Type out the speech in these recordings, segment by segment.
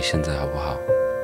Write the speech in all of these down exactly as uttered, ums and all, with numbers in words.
现在好不好？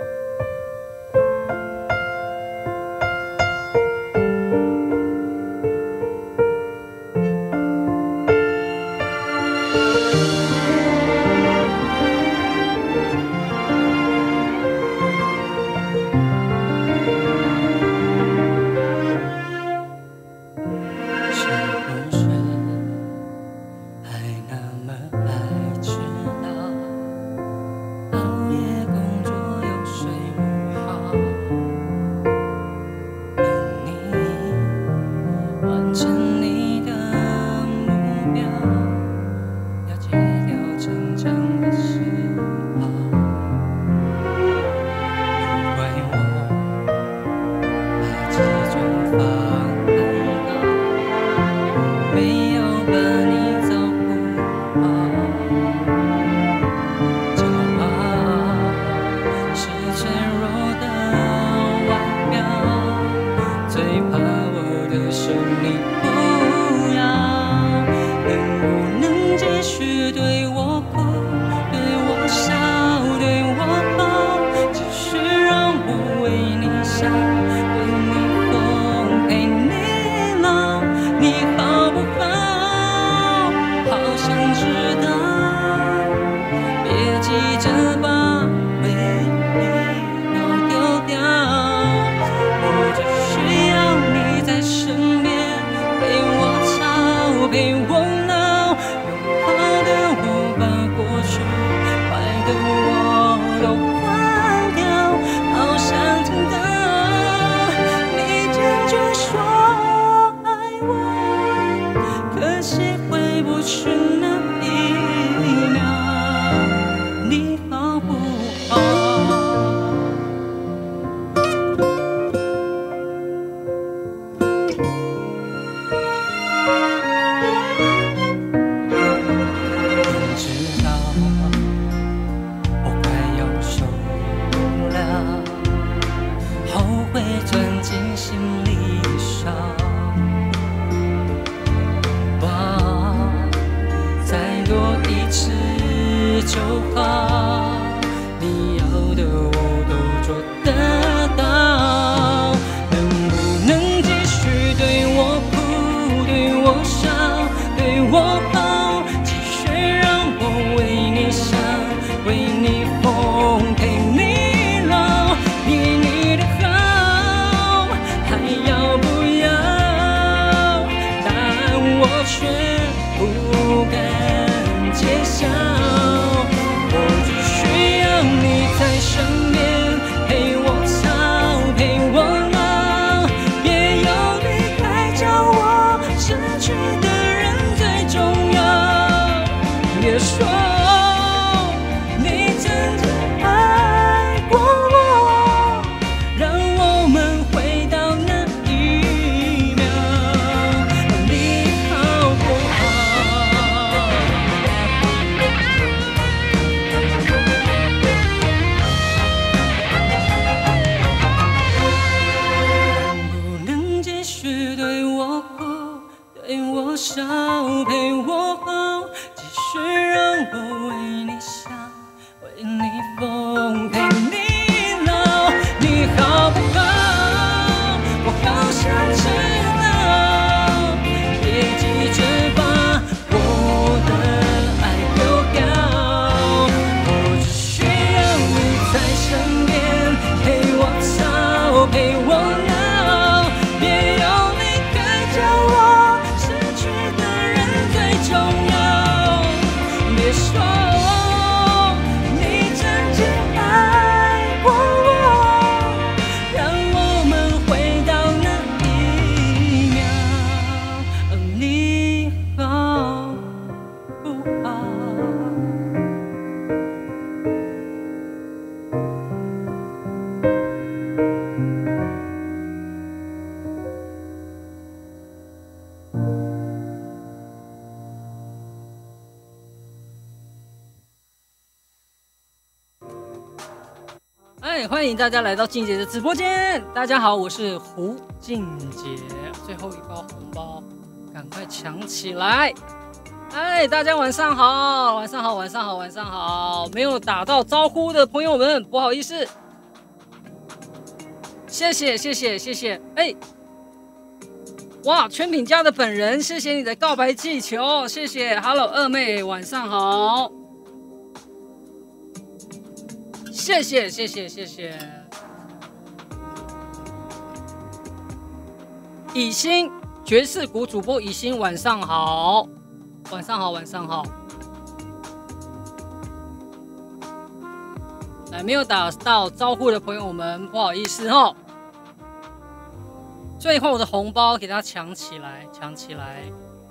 哎，欢迎大家来到静姐的直播间。大家好，我是胡静姐。最后一包红包，赶快抢起来！ 哎，大家晚上好，晚上好，晚上好，晚上好！没有打到招呼的朋友们，不好意思。谢谢，谢谢，谢谢。哎，哇，圈品家的本人，谢谢你的告白气球，谢谢。Hello， 二妹，晚上好。谢谢，谢谢，谢谢。以心，爵士鼓主播以心，晚上好，晚上好，晚上好。来，没有打到招呼的朋友们，不好意思哦。最后的红包给他抢起来，抢起来。